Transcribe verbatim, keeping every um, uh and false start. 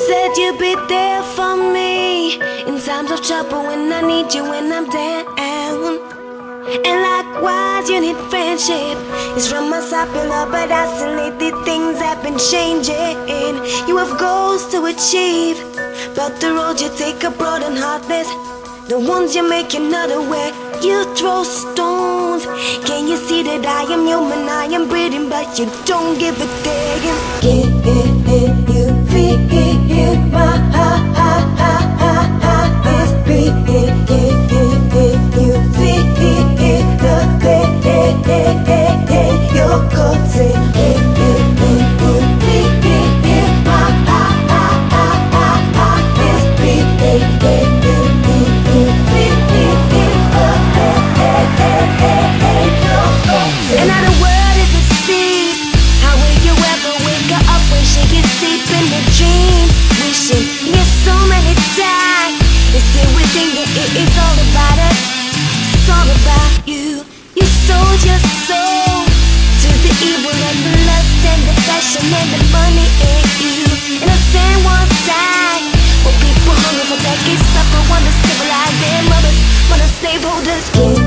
said you'd be there for me in times of trouble, when I need you, when I'm down. And likewise, you need friendship. It's from us popular, but I see lately things have been changing. You have goals to achieve, but the road you take are broad and heartless. The ones you make, you're not aware. You throw stones. Can you see that I am human, I am breathing, but you don't give a damn? Can you feel my heart? It's beating. Can you see the pain you're causing? Can you feel my heart? It's beating. Another word is a seed. How will you ever wake her up when she gets deep in the dream? Wishing you so many times. It's still within you, it is all about us. It's all about you. You sold your soul to the evil and the lust and the passion and the money in you. Innocent ones die, but people hungry for decades suffer, wanna civilize their mothers, wanna slaveholders.